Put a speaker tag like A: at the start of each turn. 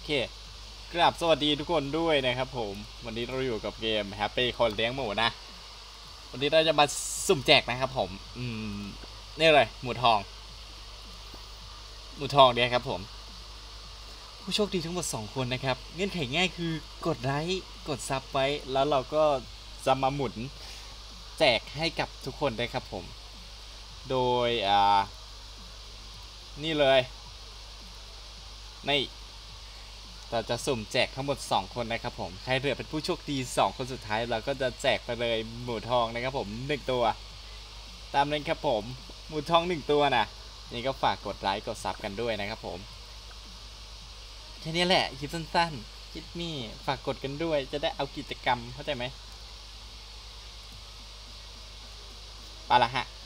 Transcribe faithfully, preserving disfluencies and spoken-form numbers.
A: เคกราบสวัสดีทุกคนด้วยนะครับผมวันนี้เราอยู่กับเกม Happy คนเลี้ยงหมูนะวันนี้เราจะมาสุ่มแจกนะครับผมอืมนี่เลยหมูทองหมูทองเนี่ยครับผมผู้โชคดีทั้งหมดสองคนนะครับเงื่อนไขง่ายคือกดไลค์กดซับไว้แล้วเราก็จะมาหมุนแจกให้กับทุกคนได้ครับผมโดยอ่านี่เลยนี่เราจะสุ่มแจกทั้งหมดสองคนนะครับผมใครเหลือเป็นผู้โชคดีสองคนสุดท้ายเราก็จะแจกไปเลยหมูทองนะครับผมหนึ่งตัวตามนั้นครับผมหมูทองหนึ่งตัวนะนี่ก็ฝากกดไลค์กดซับกันด้วยนะครับผมแค่นี้แหละคลิปสั้นๆคลิปนี้ฝากกดกันด้วยจะได้เอากิจกรรมเข้าใจไหมไปละฮะ